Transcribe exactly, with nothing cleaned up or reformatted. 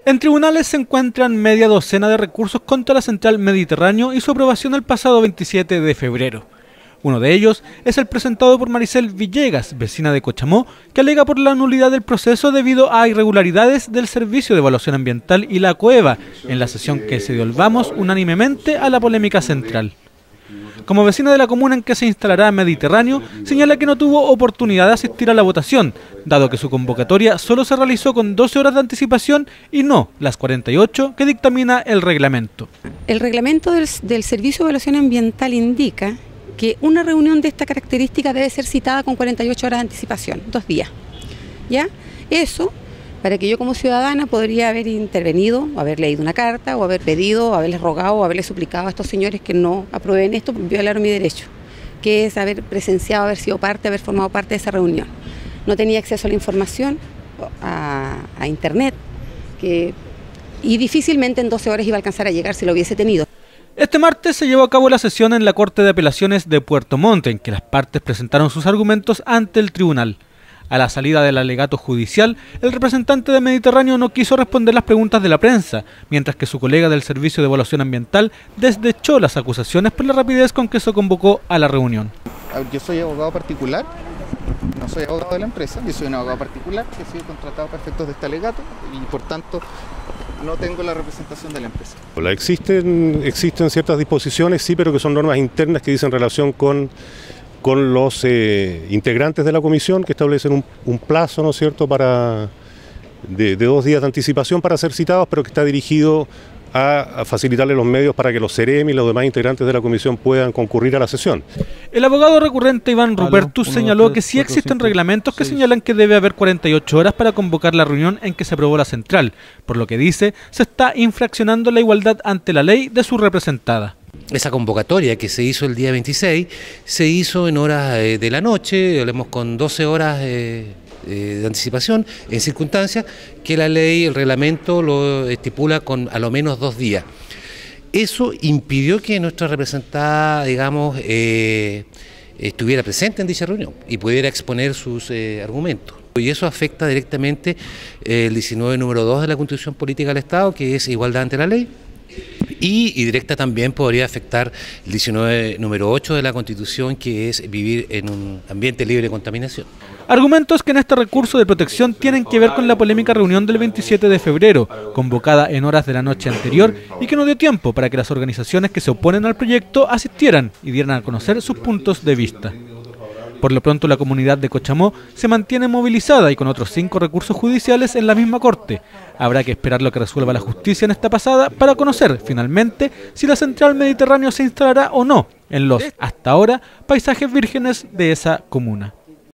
En tribunales se encuentran media docena de recursos contra la Central Mediterráneo y su aprobación el pasado veintisiete de febrero. Uno de ellos es el presentado por Maricel Villegas, vecina de Cochamó, que alega por la nulidad del proceso debido a irregularidades del Servicio de Evaluación Ambiental y la COEVA, en la sesión que se dio el vamos unánimemente a la polémica central. Como vecina de la comuna en que se instalará Mediterráneo, señala que no tuvo oportunidad de asistir a la votación, dado que su convocatoria solo se realizó con doce horas de anticipación y no las cuarenta y ocho que dictamina el reglamento. El reglamento del, del Servicio de Evaluación Ambiental indica que una reunión de esta característica debe ser citada con cuarenta y ocho horas de anticipación, dos días. ¿Ya? Eso, para que yo como ciudadana podría haber intervenido, o haber leído una carta, o haber pedido, o haberles rogado, o haberles suplicado a estos señores que no aprueben esto, violaron mi derecho, que es haber presenciado, haber sido parte, haber formado parte de esa reunión. No tenía acceso a la información, a, a internet, que, y difícilmente en doce horas iba a alcanzar a llegar si lo hubiese tenido. Este martes se llevó a cabo la sesión en la Corte de Apelaciones de Puerto Montt, en que las partes presentaron sus argumentos ante el tribunal. A la salida del alegato judicial, el representante de Mediterráneo no quiso responder las preguntas de la prensa, mientras que su colega del Servicio de Evaluación Ambiental desechó las acusaciones por la rapidez con que se convocó a la reunión. Yo soy abogado particular, no soy abogado de la empresa, yo soy un abogado particular que ha sido contratado para efectos de este alegato y por tanto no tengo la representación de la empresa. Existen, existen ciertas disposiciones, sí, pero que son normas internas que dicen relación con, con los eh, integrantes de la comisión, que establecen un, un plazo, ¿no es cierto?, para, de, de dos días de anticipación para ser citados, pero que está dirigido a, a facilitarle los medios para que los CEREMI y los demás integrantes de la comisión puedan concurrir a la sesión. El abogado recurrente Iván Rupertus señaló que sí existen reglamentos que señalan que debe haber cuarenta y ocho horas para convocar la reunión en que se aprobó la central, por lo que dice se está infraccionando la igualdad ante la ley de su representada. Esa convocatoria que se hizo el día veintiséis se hizo en horas eh, de la noche, hablemos con doce horas eh, eh, de anticipación, en circunstancias que la ley, el reglamento lo estipula con a lo menos dos días. Eso impidió que nuestra representada, digamos, eh, estuviera presente en dicha reunión y pudiera exponer sus eh, argumentos. Y eso afecta directamente eh, el diecinueve número dos de la Constitución Política del Estado, que es igualdad ante la ley. Y, y directa también podría afectar el diecinueve número ocho de la Constitución, que es vivir en un ambiente libre de contaminación. Argumentos que en este recurso de protección tienen que ver con la polémica reunión del veintisiete de febrero, convocada en horas de la noche anterior y que no dio tiempo para que las organizaciones que se oponen al proyecto asistieran y dieran a conocer sus puntos de vista. Por lo pronto, la comunidad de Cochamó se mantiene movilizada y con otros cinco recursos judiciales en la misma corte. Habrá que esperar lo que resuelva la justicia en esta pasada para conocer, finalmente, si la Central Mediterráneo se instalará o no en los, hasta ahora, paisajes vírgenes de esa comuna.